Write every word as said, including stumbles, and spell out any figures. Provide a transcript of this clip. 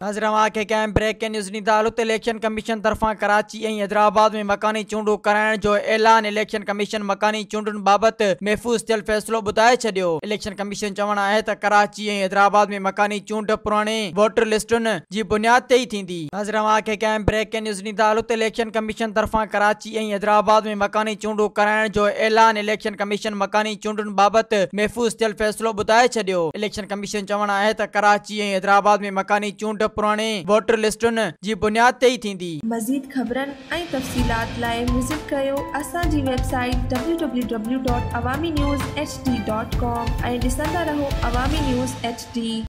हज़रवा के कंहिं breaking news नी तालुक़ इलेक्शन कमीशन तरफां कराची ऐं हैदराबाद में मकानी चूंडूं कराइण जो ऐलान। इलेक्शन कमीशन मकानी चूंडुनि बाबति महफ़ूज़ थियल फ़ैसिलो ॿुधाए छॾियो। इलेक्शन कमीशन चवणु आहे त कराची ऐं हैदराबाद में मकानी चूंड पुराणे वोटर लिस्टुनि जी बुनियाद ते ई थींदी। हज़रवा के कंहिं ब्रेकिंग न्यूज़ नी तालुक़ इलेक्शन कमीशन तरफां कराची ऐं हैदराबाद में मकानी चूंडूं कराइण जो ऐलान। इलेक्शन कमीशन मकानी चूंडुनि बाबति महफ़ूज़ थियल फ़ैसिलो ॿुधाए छॾियो। इलेक्शन कमीशन चवणु आहे त कराची ऐं हैदराबाद में मकानी चूंड पुराणे वोटर लिस्टुनि जी बुनियाद ते ई थींदी। मज़ीद ख़बरनि ऐं तफ़सीलात लाइ विज़िट कयो असांजी website W W W dot Awami news H D dot com ऐं ॾिसंदा रहो अवामी न्यूज़ एच डी।